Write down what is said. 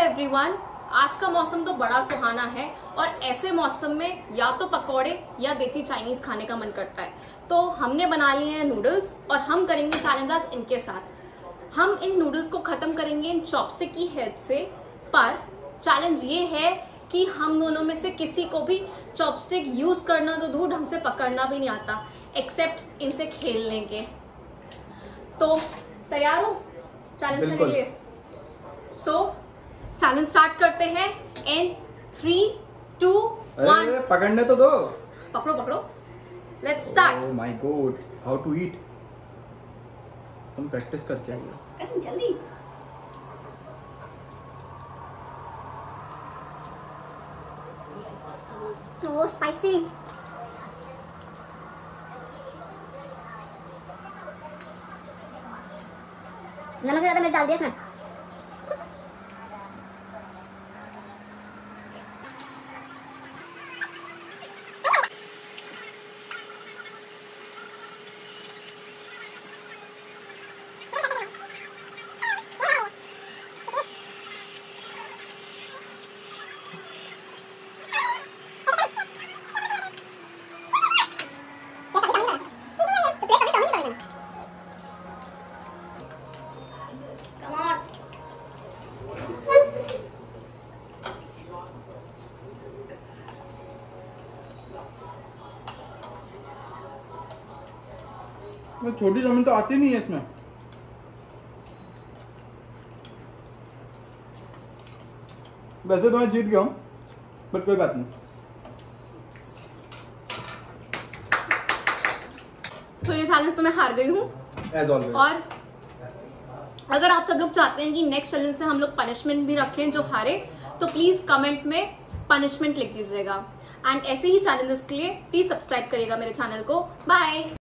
Everyone, आज का मौसम तो बड़ा सुहाना है और ऐसे मौसम में या तो पकौड़े या देसी चाइनीज खाने का मन करता है। तो हमने बना लिए हैं नूडल्स और हम करेंगे चैलेंज आज इनके साथ। हम इन नूडल्स को खत्म करेंगे इन चॉपस्टिक की हेल्प से, पर चैलेंज ये है कि हम दोनों में से किसी को भी चॉपस्टिक यूज करना तो दूर, ढंग से पकड़ना भी नहीं आता, एक्सेप्ट इनसे खेलने के। तो तैयार हो चैलेंज करने के लिए? सो चैलेंज स्टार्ट करते हैं इन 3, 2, 1। पकड़ने तो दो। पकड़ो पकड़ो, let's start. Oh my god, how to eat? तुम प्रैक्टिस करके आई हो। जल्दी। तो स्पाइसी। नमक से ज्यादा मिर्च डाल दिया इसमें। छोटी चाउमीन तो आती नहीं है इसमें। वैसे तो मैं जीत गया हूँ, बट कोई बात नहीं। तो ये चैलेंज तो मैं हार गई हूँ एज ऑलवेज। और अगर आप सब लोग चाहते हैं कि नेक्स्ट चैलेंज से हम लोग पनिशमेंट भी रखें जो हारे, तो प्लीज कमेंट में पनिशमेंट लिख दीजिएगा। एंड ऐसे ही चैलेंजेस के लिए प्लीज सब्सक्राइब करिएगा मेरे चैनल को। बाय।